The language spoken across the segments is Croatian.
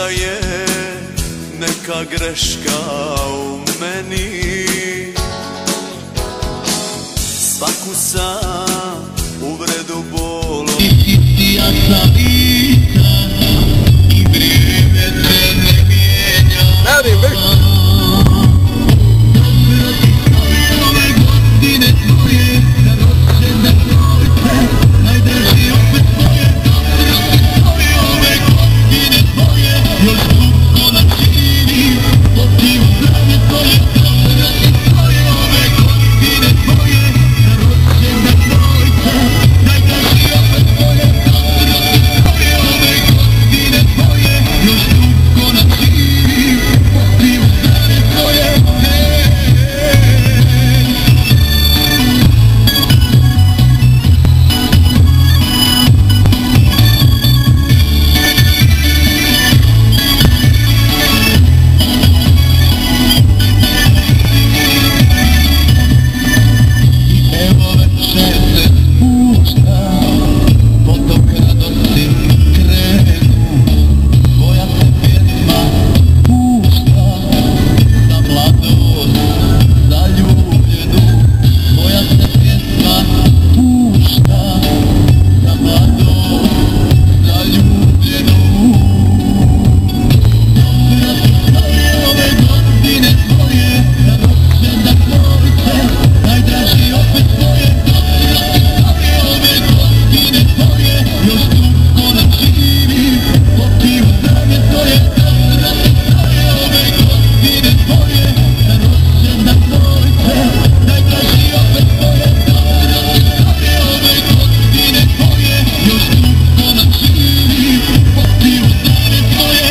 možda je neka greška u meni. Svaku sam uvredu bolu ja sam lica i vrijeme se ne mijenja. Radim, već! Ove godine tvoje, da rođendan tvoj se, najdrži opet tvoje. Ove godine tvoje, još dugo nam živi, potiv zdravlje tvoje. Ove godine tvoje, da rođendan tvoj se, najdrži opet tvoje. Ove godine tvoje, još dugo nam živi, potiv zdravlje tvoje. Evo večer se spušta, potom radosti krenu, tvoja se pjesma pušta, za mladost, za ljubljenu. Tvoja se pjesma pušta, za mladost, za ljubljenu. Ove godine tvoje, da rođendan tvoj se, najdraži opet tvoje. Ove godine tvoje, još dugo nam živi, potiv zdravlje tvoje. Ove godine tvoje, da rođendan tvoj se, najdraži opet tvoje. Ove godine tvoje, još dugo nam živi, potiv zdravlje tvoje.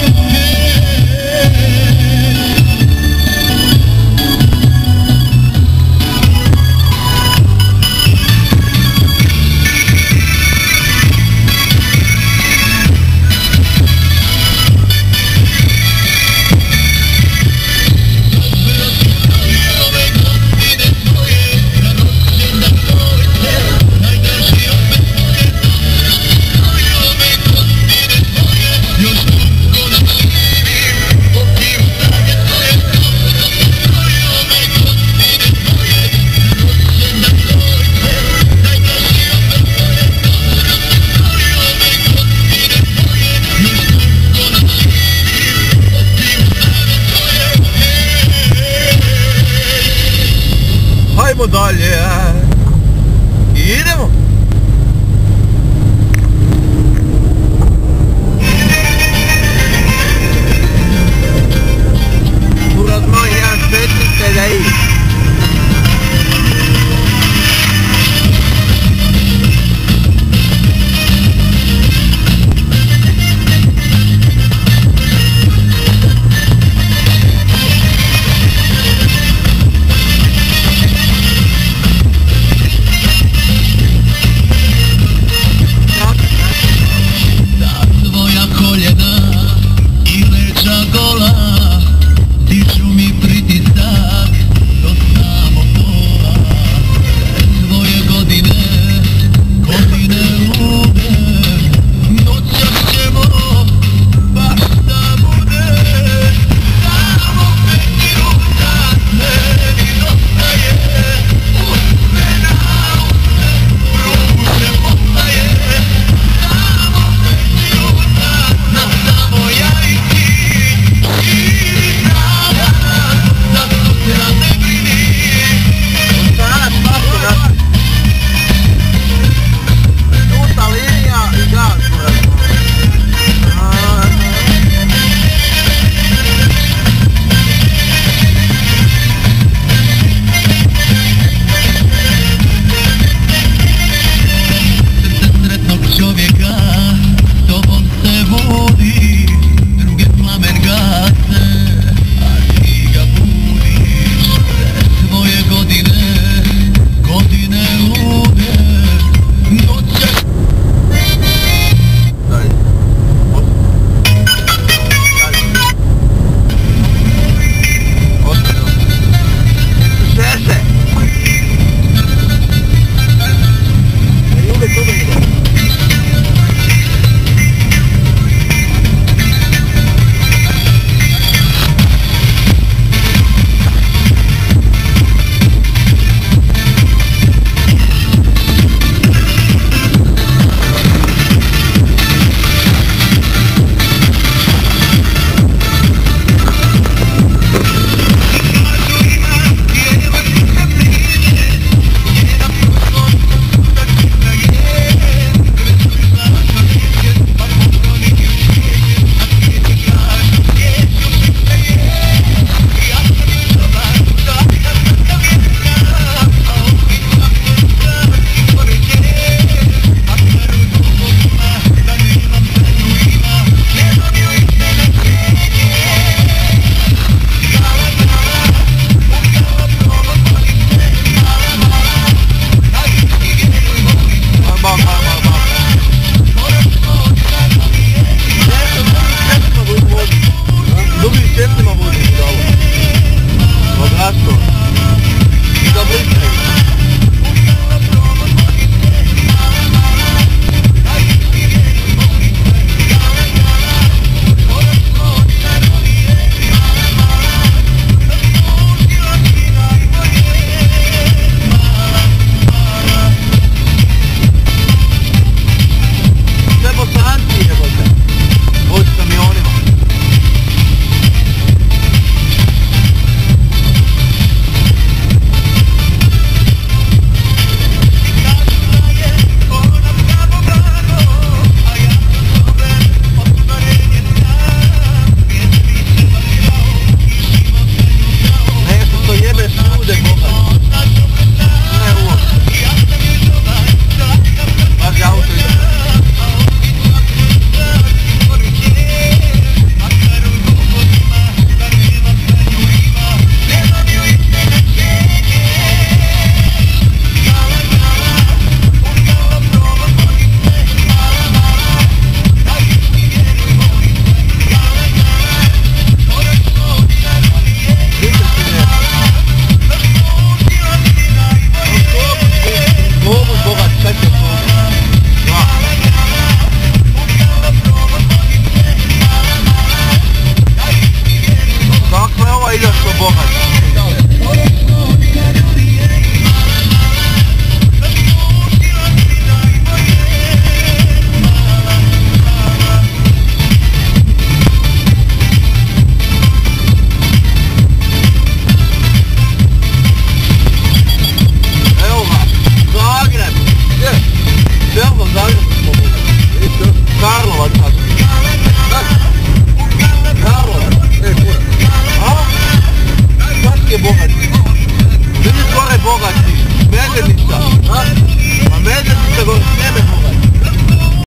Hajmo dalje!